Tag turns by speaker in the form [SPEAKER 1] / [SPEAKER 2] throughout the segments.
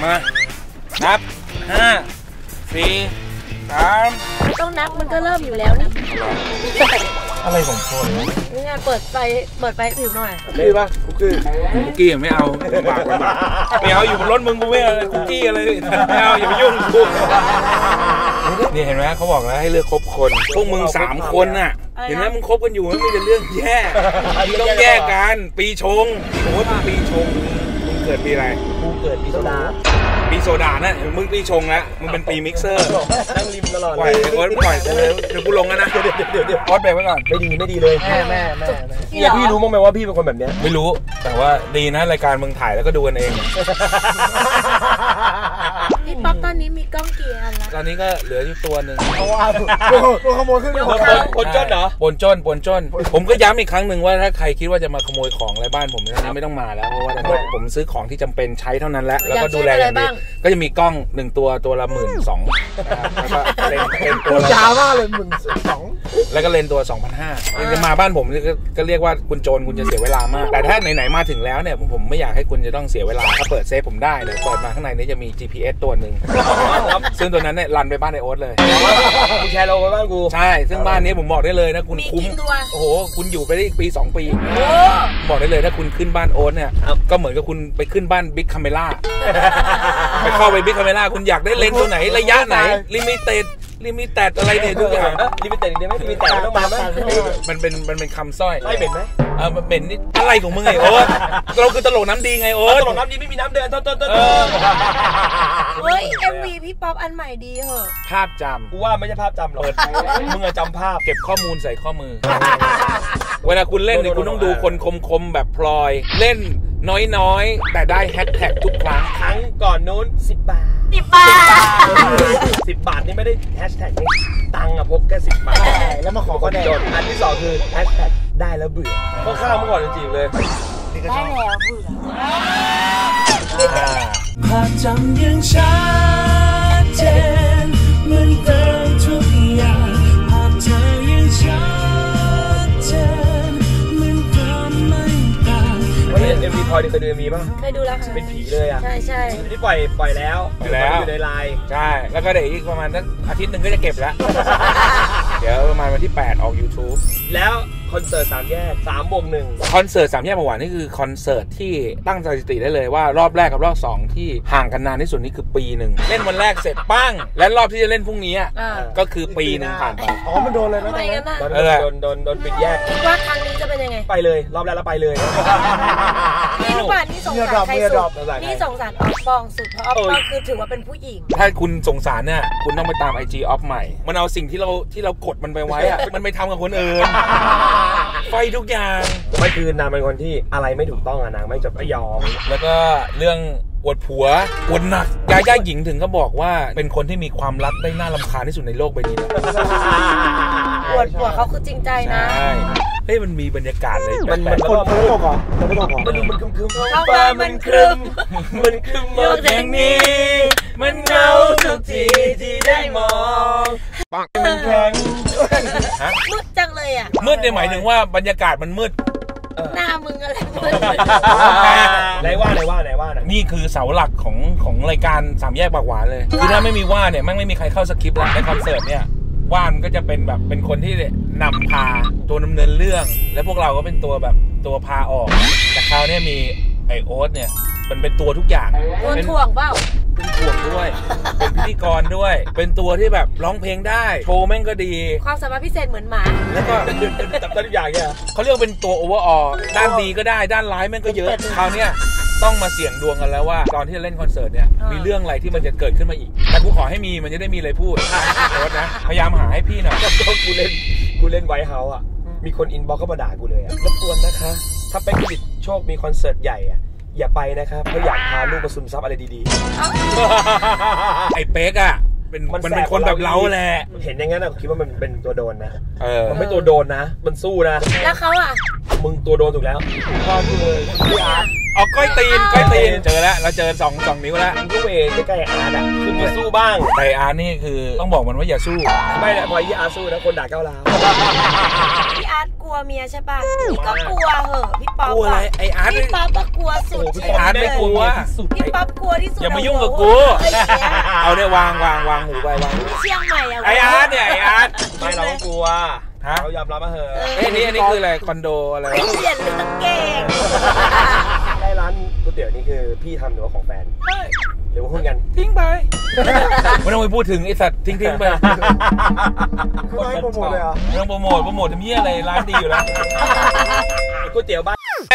[SPEAKER 1] มานับ5 4 3
[SPEAKER 2] ไม่ต้องนับมันก็เริ่มอยู่แล้วนี่
[SPEAKER 1] อะไรของคน
[SPEAKER 2] นี่ไงเปิดไฟผิวหน่อย
[SPEAKER 1] คุกกี้ป่ะคุกกี้ไม่เอาบากไม่เอาอยู่บนรถมึงกูไม่เอาคุกกี้อะไรไม่เอาอย่าไปยุ่งกูนี่เห็นไหมเขาบอกแล้วให้เลือกคบคนพวกมึง3 คนน่ะเห็นไหมมึงคบกันอยู่มันมีแต่เรื่องแย่ต้องแยกกันปีชงโอ้ยปีชงมึงเกิดปีอะไรกูเกิดปีโซดานะมึงปีชงแล้วมึงเป็นปีมิกเซอร์นั่งริมตลอดปล่อยโอ๊ตปล่อยเดี๋ยวกูลงนะเดี๋ยวโอ๊ตไปไว้ก่อน
[SPEAKER 3] ไม่ดีเลยแม่พี่รู้มั้งไหมว่าพี่เป็นคนแบบนี้
[SPEAKER 1] ไม่รู้แต่ว่าดีนะรายการมึงถ่ายแล้วก็ดูกันเอง
[SPEAKER 2] พี่ป๊อปตอนนี้มีกล้องกี่อันละ
[SPEAKER 1] ตอนนี้ก็เหลืออยู่ตัวหนึ่ง
[SPEAKER 3] ตัวขโมยขึ้น
[SPEAKER 1] ปนจ้นเหรอปนจ้นผมก็ย้ำอีกครั้งหนึ่งว่าถ้าใครคิดว่าจะมาขโมยของอะไรบ้านผมไม่ต้องมาแล้วเพราะว่าผมซื้อของที่จำเป็นใช้เท่านั้นแล้วก็ดูแลอย่างดีก็จะมีกล้อง1ตัวละ12,000แล้วก็เลนตัวละ
[SPEAKER 3] ยาวมากเลย12,000
[SPEAKER 1] แล้วก็เลนตัว 2,500จะมาบ้านผมก็เรียกว่าคุณโจรคุณจะเสียเวลามากแต่ถ้าไหนๆมาถึงแล้วเนี่ยผมไม่อยากให้คุณจะต้องเสียเวลาถ้าเปิดเซฟผมได้เลยเปิดมาข้างในนี้จะมี GPS ตัวหนึ่งซึ่งตัวนั้นเนี่ยรันไปบ้านไอโอ๊ตเลย
[SPEAKER 3] กูแชร์เราไปบ้านกู
[SPEAKER 1] ใช่ซึ่งบ้านนี้ผมบอกได้เลยนะคุณคุ้มโอ้โหคุณอยู่ไปได้อีกปี2 ปีบอกได้เลยถ้าคุณขึ้นบ้านโอ๊ตเนี่ยก็เหมือนกับคุณไปขึ้นบ้านบิ๊กคาเมล่าไปเข้าไปบิ๊กคาเมล่าคุณอยากได้เลนส์ตัวไหนระยะไหนลิมิเต็ดอะไรเนี่ยทุกอย่าง
[SPEAKER 3] ลิมิเต็ดได้ไหมลิมิเต็ดต้องมาไหม
[SPEAKER 1] มันเป็นคำสร้อย
[SPEAKER 3] ไม่เป็นไหม
[SPEAKER 1] มันเป็นนี่อะไรของมึงไงโอ๊ตเราคือตลกน้ำดีไงโอ๊ต
[SPEAKER 3] ตลกน้ำดีไม่มีน้ำเดินต้น
[SPEAKER 2] เฮ้ย MV พี่ป๊อปอันใหม่ดีเหรอ
[SPEAKER 1] ภาพจำ
[SPEAKER 3] กูว่าไม่ใช่ภาพจำหรอกมึงอะจำภาพ
[SPEAKER 1] เก็บข้อมูลใส่ข้อมือเวลาคุณเล่นเนี่ยคุณต้องดูคนคมแบบพลอยเล่นน้อยแต่ได้แฮชแท็กทุกครั้ง
[SPEAKER 3] ก่อนนู้น10 บาท
[SPEAKER 2] 10 บา
[SPEAKER 3] ท10 บาทนี่ไม่ได้แฮชแท็กนี่ตังค์อะพกแค่10 บาทแล้วมาขอคะแนนอันที่2คือแฮชแท็กได้แล้วเบื่อพวกข้าวเมื่อก่อนจริงๆเลย
[SPEAKER 2] ได้แล้วเบื่อ
[SPEAKER 4] ภาพจำยังชัดเจนเหมือนเดิมทุกอย่างภาพเธอยังชัดเจนเหมือนเดิมไม่ต่าง
[SPEAKER 3] MV พลอยเคยดู MV ป่ะ
[SPEAKER 2] เคยดูแล้วค่ะ
[SPEAKER 3] เป็นผีเลยอ่ะ
[SPEAKER 2] ใช่
[SPEAKER 3] ที่ปล่อยแล้วอยู่ในไลน์
[SPEAKER 1] ใช่แล้วก็เดี๋ยวอีกประมาณสักอาทิตย์หนึ่งก็จะเก็บแล้วเดี๋ยวประมาณวันที่8ออก YouTube
[SPEAKER 3] แล้วคอนเสิร์ต3 แยก3+1
[SPEAKER 1] คอนเสิร์ต3 แยกประวัตินี่คือคอนเสิร์ตที่ตั้งสถิติได้เลยว่ารอบแรกกับรอบ2ที่ห่างกันนานที่สุดนี่คือปีหนึ่งเล่นวันแรกเสร็จปั้งและรอบที่จะเล่นพรุ่งนี้ก็คือปีหนึ่งผ่านไป
[SPEAKER 3] มันโดนเลยนะโดนปิดแยก
[SPEAKER 2] ว่าครั้งนี้จะเป็นยังไง
[SPEAKER 3] ไปเลยรอบแรกแล้วไปเลย
[SPEAKER 2] นี่ลูกบาศก์นี่สงสารใครสุดนี่สงสารออฟปองสุดเพราะออฟปองคือถือว่าเป็นผู้หญิง
[SPEAKER 1] ถ้าคุณสงสารเนี่ยคุณต้องไปตาม IG ออฟใหม่มันเอาสิ่งที่เรากดมันไปไว้อะมันไปทำกับคนอื่นไฟทุกอย่าง
[SPEAKER 3] ไม่คือนางเป็นคนที่อะไรไม่ถูกต้องนางไม่จะไม่ยอม
[SPEAKER 1] แล้วก็เรื่องอวดผัวอวดหนักยาย่าหญิงถึงก็บอกว่าเป็นคนที่มีความรักได้น่ารำคาญที่สุดในโลกใบนี้
[SPEAKER 2] อวดผัวเขาคือจริงใจนะ
[SPEAKER 1] เฮ้ยมันมีบรรยากาศเลย
[SPEAKER 3] มันคนไม่ตกหรอมันดูมันคึม
[SPEAKER 2] ฟ้ามันครึม
[SPEAKER 3] โลกแห่งนี้
[SPEAKER 1] มันเงาทุกทีที่ได้มอง
[SPEAKER 3] มันแข็ง
[SPEAKER 2] มืดจังเลยอ่ะ
[SPEAKER 1] มืดในหมายถึงว่าบรรยากาศมันมืด
[SPEAKER 2] หน้ามึงอะไรมืด
[SPEAKER 3] ไหนว่า
[SPEAKER 1] นี่คือเสาหลักของรายการ3 แยกปากหวานเลยคือถ้าไม่มีว่าเนี่ยไม่มีใครเข้าสคริปต์แล้วในคอนเสิร์ตเนี่ยว่านก็จะเป็นแบบเป็นคนที่นำพาตัวดำเนินเรื่องและพวกเราก็เป็นตัวแบบตัวพาออกแต่คราวนี้มีไอโอ๊ตเนี่ยมันเป็นตัวทุกอย่าง
[SPEAKER 2] เป็นถ่วงเปล่า
[SPEAKER 1] เป็นถ่วงด้วยเป็นพิธีกรด้วยเป็นตัวที่แบบร้องเพลงได้โชว์แม่งก็ดี
[SPEAKER 2] ความสามารถพิเศษเหมือนหมา
[SPEAKER 1] แล้วก็
[SPEAKER 3] จับได้ทุกอย่างเนี่ย
[SPEAKER 1] เขาเรียกว่าเป็นตัวโอเวอร์ออลด้านดีก็ได้ด้านร้ายแม่งก็เยอะคราวนี้ต้องมาเสี่ยงดวงกันแล้วว่าตอนที่จะเล่นคอนเสิร์ตเนี่ยมีเรื่องอะไรที่มันจะเกิดขึ้นมาอีกแต่กูขอให้มีมันจะได้มีอะไรพูดโอ๊ตนะพยายามหาให้พี่หน่อย
[SPEAKER 3] ก็กูเล่นไวท์เฮาส์อ่ะมีคนอินบ็อกซ์เข้ามาด่ากูเลยรบกวนนะคะถ้าเป๊กผลิตโชคมีคอนเสิร์ตใหญ่อ่ะอย่าไปนะครับเพราะอยากพาลูกมาซึมซับอะไรดี
[SPEAKER 1] ๆไอ้เป๊กอ่ะมันเป็นคนแบบเราแหละ
[SPEAKER 3] เห็นอย่างนั้นคิดว่ามันเป็นตัวโดนนะมันไม่ตัวโดนนะมันสู้นะ
[SPEAKER 2] แล้วเขาอ่ะ
[SPEAKER 3] มึงตัวโดนถูกแล้วพ่อกูเลยพี่อาร์ต
[SPEAKER 1] เอาก้อยตีนเจอแล้วเราเจอ2 นิ้วแล้ว
[SPEAKER 3] ก็เวใกล้อาร์ตอ่ะคือมาสู้บ้าง
[SPEAKER 1] แต่อาร์ตนี่คือต้องบอกมันว่าอย่าสู้
[SPEAKER 3] ไม่แหละพอพี่อาร์ตสู้นะคนด่าก้าวร้าว
[SPEAKER 2] พี่อาร์ตกลัวลัวเมียใช่ป่ะพี่ก็กลัวเหอะพี่ป๊อป
[SPEAKER 1] กลัวอะไรไอ้อาร์ต
[SPEAKER 2] พี่ป๊อปก็กลัวสุด
[SPEAKER 1] ไอ้อาร์ตไม่กลัว
[SPEAKER 2] พี่ป๊อปกลัวที่สุด
[SPEAKER 1] อย่ามายุ่งกับกู เอาเนี่ยวางหูไปวาง
[SPEAKER 2] เชียงใหม่อะ
[SPEAKER 1] ไอ้อาร์ตเนี่ยไอ้อาร์ต
[SPEAKER 3] ไม่เราก็กลัว
[SPEAKER 1] ฮะ
[SPEAKER 3] เรายอมรับมาเหอะ
[SPEAKER 1] อันนี้คืออะไรคอนโดอะไร
[SPEAKER 2] ไม่เปลี่ยนเรื่องเก่ง
[SPEAKER 3] ได้ร้านก๋วยเตี๋ยวนี่คือพี่ทำหรือว่าของแฟนหรือว่าหุ้นกัน
[SPEAKER 1] ทิ้งไปไม่ต้องไปพูดถึงไอ้สัตว์ทิ้งไป
[SPEAKER 3] ไม่ให้โปรโมทเลยเหรอ
[SPEAKER 1] ไม่ต้องโปรโมททำเหี้ยอะไรร้านดีอยู่แล้ว
[SPEAKER 3] ก๋วยเตี๋ยวบ้าน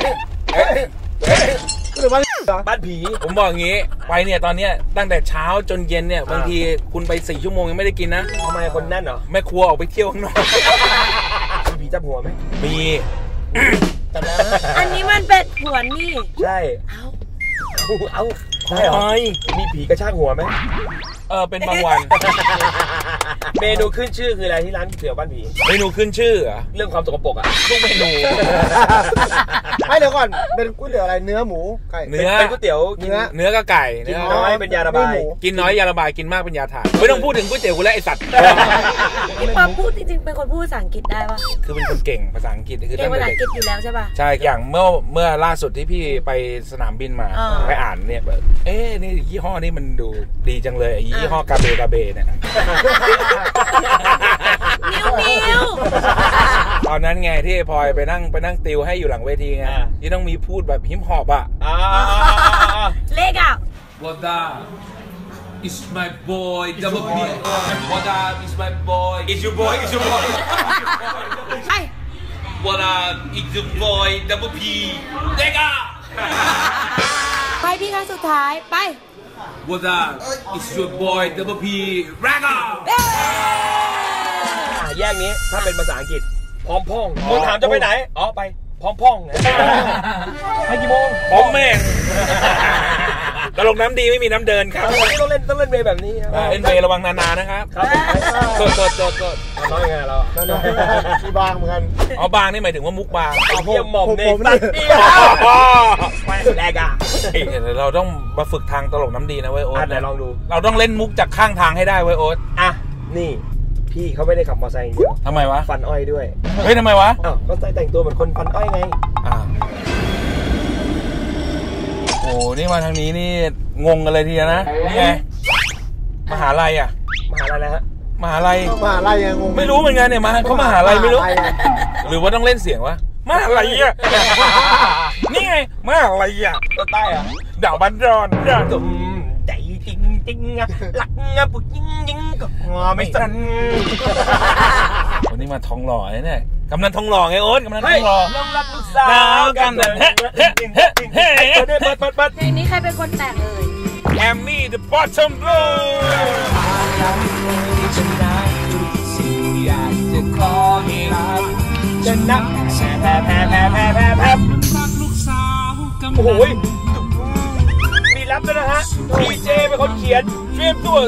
[SPEAKER 5] หรือว่า
[SPEAKER 3] บ้านผี
[SPEAKER 1] ผมบอกอย่างงี้ไปเนี่ยตอนเนี้ยตั้งแต่เช้าจนเย็นเนี่ยบางทีคุณไป4 ชั่วโมงยังไม่ได้กินนะ
[SPEAKER 3] ทำไมคนแน่นเหรอ
[SPEAKER 1] แม่ครัวออกไปเที่ยวข้างนอก
[SPEAKER 3] มีผีจับหัวไหม
[SPEAKER 1] มี
[SPEAKER 3] จับแล้ว
[SPEAKER 2] อันนี้มันเป็นผวนนี่
[SPEAKER 3] ใช่ เอาได้เหรอมีผีกระชากหัวไหม
[SPEAKER 1] เป็นบางวัน
[SPEAKER 3] เมนูขึ้นชื่อคืออะไรที่ร้านก๋วยเตี๋ยวบ้านผี
[SPEAKER 1] เมนูขึ้นชื่อเหรอ
[SPEAKER 3] เรื่องความสกปรกอ่ะ
[SPEAKER 1] ทุกเมนู
[SPEAKER 5] ไม่เดี๋ยวก่อนเป็นก๋วยเตี๋ยวอะไรเนื้อหมูไก่
[SPEAKER 1] เนื้อ
[SPEAKER 3] เป็นก๋วยเตี๋ยว
[SPEAKER 5] เนื้อ
[SPEAKER 1] เนื้อกับไก่
[SPEAKER 3] กิน
[SPEAKER 1] เนื้อ
[SPEAKER 3] น้อยเป็นยาระบาย
[SPEAKER 1] กินน้อยยาระบายกินมากเป็นยาถ่ายไม่ต้องพูดถึงก๋วยเตี๋ยวกูแล้วไอสัตว์
[SPEAKER 2] พี่ป๊อปพูดจริงๆเป็นคนพูดภาษาอังกฤษได้ปะ
[SPEAKER 1] คือเป็นคนเก่งภาษาอังกฤษคือ
[SPEAKER 2] เก่ง
[SPEAKER 1] ตั้ง
[SPEAKER 2] ภา
[SPEAKER 1] แต่
[SPEAKER 2] ษาอั
[SPEAKER 1] เด็
[SPEAKER 2] ง
[SPEAKER 1] ก
[SPEAKER 2] กฤษอยู่แล้วใช่ปะ
[SPEAKER 1] ใช่อย่างเมื่อล่าสุดที่พี่ไปสนามบินมา
[SPEAKER 2] อ่า
[SPEAKER 1] ไปอ่านเนี่ยแบบนี่ยี่ห้อนี้มันดูดีจังเลยไอ้ยี่ห้อกาเบเนี่ย
[SPEAKER 2] นิ้ว
[SPEAKER 1] ตอนนั้นไงที่พลอยไปนั่งติวให้อยู่หลังเวทีไงที่ต้องมีพูดแบบฮิปฮอปอ่ะ
[SPEAKER 2] เลขอ่ะ
[SPEAKER 6] What up? It's my boy, Double P. What up? It's my boy.
[SPEAKER 1] It's your boy
[SPEAKER 2] ไป
[SPEAKER 6] What up? It's your boy, Double P. Nigga!
[SPEAKER 2] ไปที่ครั้งสุดท้ายไป
[SPEAKER 6] What up? It's your boy, Double P. Ragga!
[SPEAKER 3] แยกนี้ถ้าเป็นภาษาอังกฤษพร้อมพ่องมึงถามจะไปไหนอ๋อไปพร้อมพ่องไปกี่โมง
[SPEAKER 1] ผมแม่งตลกน้ำดีไม่มีน้ำเดินครับ
[SPEAKER 3] ต้องเล่นเวย์แบบนี้
[SPEAKER 1] เล่นเวย์ระวังนานะครับ
[SPEAKER 3] ครับ
[SPEAKER 1] โทษ
[SPEAKER 3] น้อยไงเรา
[SPEAKER 5] นั่นนะที่บางเหมือนกัน
[SPEAKER 1] อ๋อบางนี่หมายถึงว่ามุกบาง
[SPEAKER 3] เยี่ยมหม่อมเนี่ย
[SPEAKER 5] ผม
[SPEAKER 3] ตัด
[SPEAKER 5] นี่
[SPEAKER 3] เดียวแรกอ่ะ
[SPEAKER 1] เราต้องมาฝึกทางตลกน้ำดีนะเว้ยโอ๊ต
[SPEAKER 3] ไหนลองดู
[SPEAKER 1] เราต้องเล่นมุกจากข้างทางให้ได้เว้ยโอ๊ต
[SPEAKER 3] อ่ะนี่พี่เขาไม่ได้ขับมอเตอร์ไซค์อย่างเดียว
[SPEAKER 1] ทำไมวะ
[SPEAKER 3] ฟันอ้อยด้วย
[SPEAKER 1] เฮ้ยทำไมวะ
[SPEAKER 3] อ้าวก็แต่งตัวเหมือนคนฟันอ้อยไง
[SPEAKER 1] โอ้นี่มาทางนี้นี่งงกันเลยทีเดียวนะนี่ไงมหาลัยอ่ะ
[SPEAKER 3] มหาลัยแล้วฮะ
[SPEAKER 1] มหาลัย
[SPEAKER 5] มาอะไรยังงง
[SPEAKER 1] ไม่รู้เหมือนกันเนี่ยเขามหาลัยไม่รู้
[SPEAKER 5] อะ
[SPEAKER 1] หรือว่าต้องเล่นเสียงวะมหาลัยอ่ะนี่ไงมหาลัยอ่ะ
[SPEAKER 3] ตัวใต้อ่ะ
[SPEAKER 1] ดาวบันดอนดาว
[SPEAKER 3] ตุ่มใจจริงอ่ะหลักงะปุ๊ยิงก็งอไม่สั่น
[SPEAKER 1] วันนี้มาทองหล่อเนี่ยกำนันทองหล่อไงโอ๊ตกำนันทองหล่อ
[SPEAKER 3] ลงรักลูกสาวกันเปิด
[SPEAKER 2] เพลงนี้ใครเป็นคนแต่งเอ่ย
[SPEAKER 1] แอมมี่ the bottom blue
[SPEAKER 3] จะนับแพ้โอ้โหมีรับด้วยนะฮะดีเจเป็นคนเขียนเตรียมตัว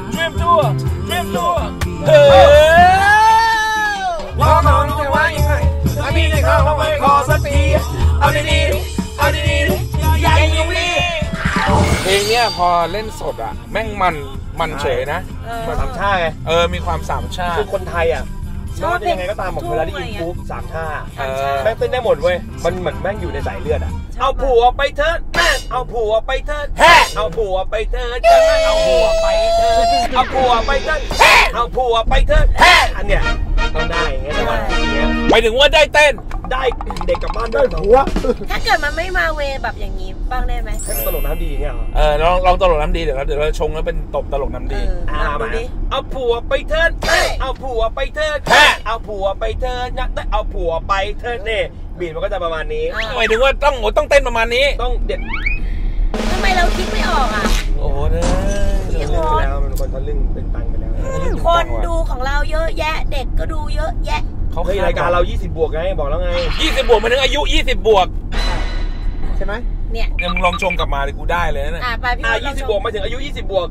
[SPEAKER 3] ว่าน้องจะว่ายังไงถ้าพี่ได้เข้ามาไม่ขอสักทีเอาดีอย่าอยู่นี่
[SPEAKER 1] เพลงเนี้ยพอเล่นสดอ่ะแม่งมันเฉยนะ
[SPEAKER 3] มาสามชาไง
[SPEAKER 1] มีความสามชา
[SPEAKER 3] คือคนไทยอ่ะ
[SPEAKER 2] ชอบ
[SPEAKER 3] ยังไงก็ตามบอกเวลาได้ยินปุ๊บสามชา
[SPEAKER 1] แม่
[SPEAKER 3] แม่งเต้นได้หมดเว้ยมันเหมือนแม่งอยู่ในสายเลือดอ่ะเอาผัวไปเถิดเอาผัวไปเถิดเอาผัวไปเถิดเอาผัวไปเถิดเอาผัวไปเถิดเอาผัวไปเถิดอันเนี้ยต้องได้อย่างเงี้ยใช่ไหมอย่างเงี้ย
[SPEAKER 1] หมายถึงว่าได้เต้น
[SPEAKER 3] ได้เด็กกลับบ้าน
[SPEAKER 5] ได้
[SPEAKER 3] ด้วย
[SPEAKER 5] หัว
[SPEAKER 2] ถ้าเกิดมันไม่มาเวแบบอย่างนี้บ้างได้ไหม
[SPEAKER 3] ให้ตลกน้ำดีอย่างเงี้ยเหรอ
[SPEAKER 1] ลองตลกน้ำดีเดี๋ยวเราชงแล้วเป็นตบตลกน้ำดี
[SPEAKER 2] ลองดูดิ
[SPEAKER 3] เอาผัวไปเถิดเอาผัวไปเถิดเอาผัวไปเถิดนะเอาผัวไปเถิดเนี่ยบีทมันก็จะประมาณนี้
[SPEAKER 1] หมายถึงว่าต้องเต้นประมาณนี้
[SPEAKER 3] ต้องเด็ด
[SPEAKER 2] ทำไมเราคิดไม่ออกอ่ะ
[SPEAKER 1] โอ้โหเด้
[SPEAKER 2] พี่
[SPEAKER 3] เรื่อง
[SPEAKER 2] โอ๊
[SPEAKER 3] ไป
[SPEAKER 2] ต
[SPEAKER 3] แล้วมันคนทะลึ่งเป็นตังไปแล้ว
[SPEAKER 2] คนดูของเราเยอะแยะ เด็กก็ดูเยอะแยะ
[SPEAKER 3] เฮ้ยรายการเรา20 บวกไงบอกแล้วไง
[SPEAKER 1] 20 บวกมาถึงอายุ20 บวก
[SPEAKER 5] ใช่ไหม
[SPEAKER 2] เนี่ย
[SPEAKER 1] เนี่ยมึงลองชงกลับมาเลยกูได้เลยนะ
[SPEAKER 2] ไปพี่โอ๊ต
[SPEAKER 3] 20 บวกมาถึงอายุ 20 บวก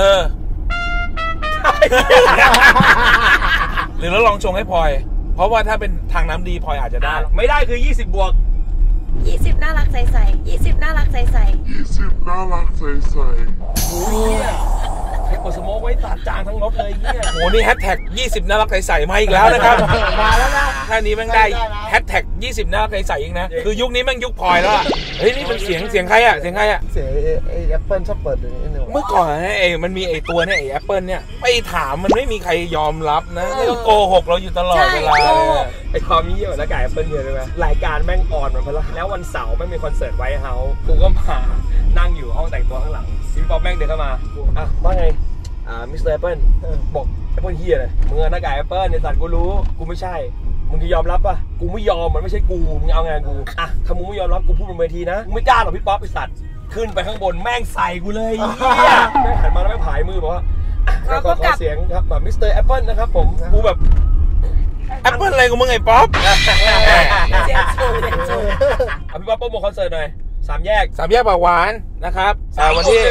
[SPEAKER 1] หรือเราลองชงให้พลอย เพราะว่าถ้าเป็นทางน้ำดีพลอยอาจจะได้
[SPEAKER 3] ไม่ได้คือ20 บวก
[SPEAKER 2] 20น่ารักใสๆ20น่ารักใส
[SPEAKER 3] ให้กดสโมกไว้ตัดจางทั้งรถเลยเฮีย
[SPEAKER 1] โหนี่แฮชแท็ก20น่ารักใสๆมาอีกแล้วนะครับ
[SPEAKER 5] มาแล้วนะ
[SPEAKER 1] ท่านี้แม่งได้แฮชแท็ก20น่ารักใสๆอีกนะคือยุคนี้แม่งยุคพลอยแล้วอะเฮ้ยนี่มันเสียงใครอะเสียงใครอะ
[SPEAKER 5] เสียงไอ้แอปเปิลชอบเปิดอย่างนี้หนึ่ง
[SPEAKER 1] เมื่อก่อนนะมันมีไอ้ตัวเนี่ยไอ้แอปเปิลเนี่ยไปถามมันไม่มีใครยอมรับนะแล้วก็โกหกเราอยู่ตลอดเวลาเลยอะ
[SPEAKER 3] ไอความเยี่ยมแล้วกายเปิ้ลเยอะเลยไหมรายการแม่งออนมาแล้ววันเสาร์แม่งมีคอนเสิร์ตไวท์เฮาส์กูก็มานั่งอยู่ห้องแต่งตัวข้างหลังพี่ป๊อปแม่งเดินเข้ามาอ่ะว่าไงมิสเตอร์แอปเปิลบอกแอปเปิลเฮียเลยมึงหน้ากากแอปเปิลในสัตว์กูรู้กูไม่ใช่มึงจะยอมรับป่ะกูไม่ยอมมันไม่ใช่กูมึงเอางานกูอ่ะถ้ามึงไม่ยอมรับกูพูดบนเวทีนะมึงไม่กล้าหรอกพี่ป๊อปไอสัตว์ขึ้นไปข้างบนแม่งใส่กูเลยเฮียแม่งหันมาแล้วแม่งผายมือบอกว่าขอเสียงครับแบบมิสเตอร์แอปเปิลนะครับผมกูแบบ
[SPEAKER 1] แอปเปิลอะไรของมึงไอ้ป๊อป
[SPEAKER 2] เสียงสูงเสียงสูง
[SPEAKER 3] เอาพี่ป๊อปโปรโมทคอนเสิร์ตหน่อย3 แยก
[SPEAKER 1] 3 แยกปากหวานนะครับวันที่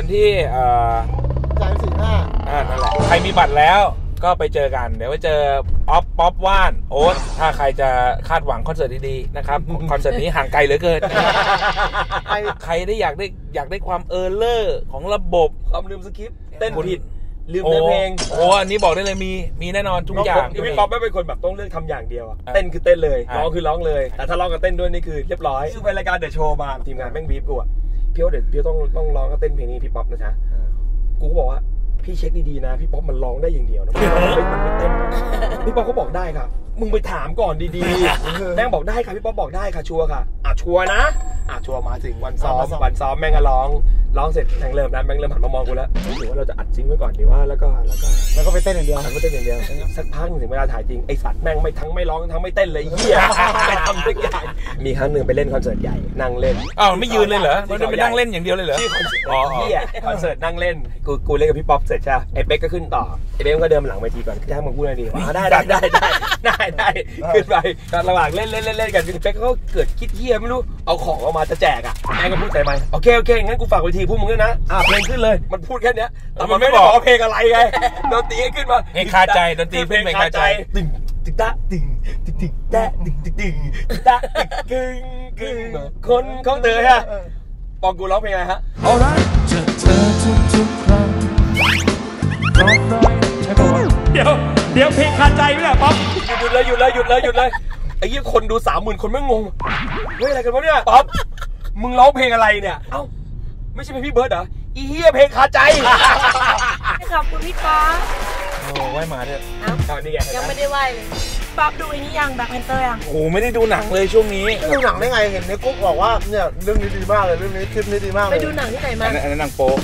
[SPEAKER 5] 345
[SPEAKER 1] นั่นแหละใครมีบัตรแล้วก็ไปเจอกันเดี๋ยวไปเจอป๊อปว่านโอ๊ตถ้าใครจะคาดหวังคอนเสิร์ตดีๆนะครับคอนเสิร์ตนี้ห่างไกลเหลือเกินใครได้อยากได้ความเลอร์ของระบบ
[SPEAKER 3] ความลืมสคริปต์เต้นผิดลืมเนื้อเพลง
[SPEAKER 1] อันนี้บอกได้เลยมีแน่นอนทุกอย่าง
[SPEAKER 3] พี่ป๊อปไม่เป็นคนแบบต้องเลือกทำอย่างเดียวเต้นคือเต้นเลยร้องคือร้องเลยแต่ถ้าร้องกับเต้นด้วยนี่คือเรียบร้อยคือเป็นรายการเดอะโชว์มาทีมงานแม่งบีบกูอ่ะพี่ว่าเดี๋ยวพี่ต้องร้องกับเต้นเพลงนี้พี่ป๊อปนะจ๊ะกูก็บอกว่าพี่เช็คดีๆนะพี่ป๊อปมันร้องได้อย่างเดียวนะมันไม่เต้นพี่ป๊อปก็บอกได้ค่ะมึงไปถามก่อนดีๆแม่งบอกได้ค่ะพี่ป๊อปบอกได้ค่ะชัวร์ค่ะชัวร์นะชัวร์มาถึงวันซ้อมแม่งก็ร้องเสร็จแม่งเริ่มแล้วแม่งเริ่มหันมามองกูแล้วหรือว่าเราจะอัดจริงไว้ก่อนดีว่าแล้วก็
[SPEAKER 5] ไปเต้นอย่างเดียว
[SPEAKER 3] สักพักถึงเวลาถ่ายจริงไอสัตว์แม่งไม่ทั้งไม่ร้องทั้งไม่เต้นเลยเหี้ยไปทำทุกอย่างมีครั้งหนึ่งไปเล่นคอนเสิร์ตใหญ่นั่งเล่น
[SPEAKER 1] ไม่ยืนเลยเหรอมันไปนั่งเล่นอย่างเดียวเลยเหรอ
[SPEAKER 3] เหี้ยคอนเสิร์ตนั่งเล่นกูเล่นกับพี่ป๊อปเสร็จใช่ไอเป๊กก็ขึ้นต่อไอเป๊กก็เดินหลังเวทีก่อนคือถ้ามึงพูดอะไรดีได้ขึ้นไประหว่างเล่นกันพี่เป๊กก็เกิดคิดเหี้ยไม่รู้เอาของออกมาจะแจกอ่ะแม่งก็พูดใส่ไมค์โอเคงั้นกูฝากเวทีพวกมึงด้วยนะเพลงขึ้นเลยมันพูดแค่นี้แต่มันไม่บอกเพลงอะไรไงดนตรีขึ้นมา
[SPEAKER 1] เพลงคาใจดนตรีเพลงคาใจ
[SPEAKER 3] ตึงตะตึงตะตึงตะกึ่งคนของเธอฮะปองกูร้องเพลงอะไรฮะ
[SPEAKER 4] เอาละเจอเธอทุกครั้งร้องได้ใช่ป่าวเดี๋ยวเพลงคาใจไม่ได้ป๊อป
[SPEAKER 3] หยุดเลยไอ้ยี่คนดู 30,000 คนไม่งงเฮ้ยอะไรกันวะเนี่ยป๊อปมึงร้องเพลงอะไรเนี่ยเอ้าไม่ใช่เพลงพี่เบิร์ดเหรออีเหี้ยเพลงคาใจ
[SPEAKER 2] ขอบคุณพี่ป๊อป
[SPEAKER 1] ไหว้มาด้วย
[SPEAKER 3] นี่ไง
[SPEAKER 2] ยังไม่ได้ไหว้เลยป๊อปดูไอ้นี่ยังแบ็คแพนเตอร์ยัง
[SPEAKER 1] ไม่ได้ดูหนังเลยช่วงนี้
[SPEAKER 5] ดูหนังได้ไงเห็นในกุ๊กบอกว่าเนี่ยเรื่องนี้ดีมากเลยเรื่องนี้คลิปนี้ดีมากเลย
[SPEAKER 2] ไปดูหนังที่ไหนมา
[SPEAKER 1] อันนั้นหนังโป๊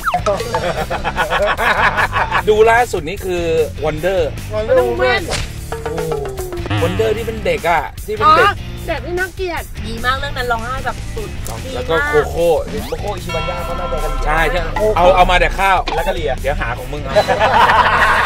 [SPEAKER 1] ดูล่าสุดนี้คือ Wonder
[SPEAKER 2] Woman
[SPEAKER 1] Wonder ที่เป็นเด็กอ่ะที่เป็นเด็ก
[SPEAKER 2] ที่น่าเกลียดดีมากเรื่องนั้นร้องไห้แบบสุด
[SPEAKER 1] แล้วก็โคโค่
[SPEAKER 3] อิชิบันยาเขาน่าจะกัน
[SPEAKER 1] ใช่เอามาแต่ข้าว
[SPEAKER 3] แล้วก็เลีย
[SPEAKER 1] เดี๋ยวหาของมึงเอา